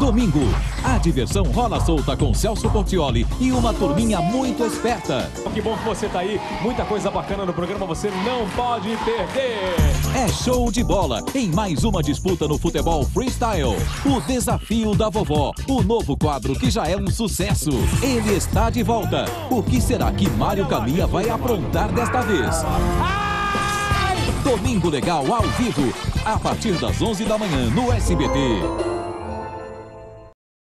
Domingo, a diversão rola solta com Celso Portiolli e uma turminha muito esperta. Que bom que você tá aí, muita coisa bacana no programa, você não pode perder. É show de bola em mais uma disputa no futebol freestyle. O Desafio da Vovó, o novo quadro que já é um sucesso. Ele está de volta. O que será que Mário Caminha vai aprontar desta vez? Domingo Legal ao vivo, a partir das 11 da manhã no SBT.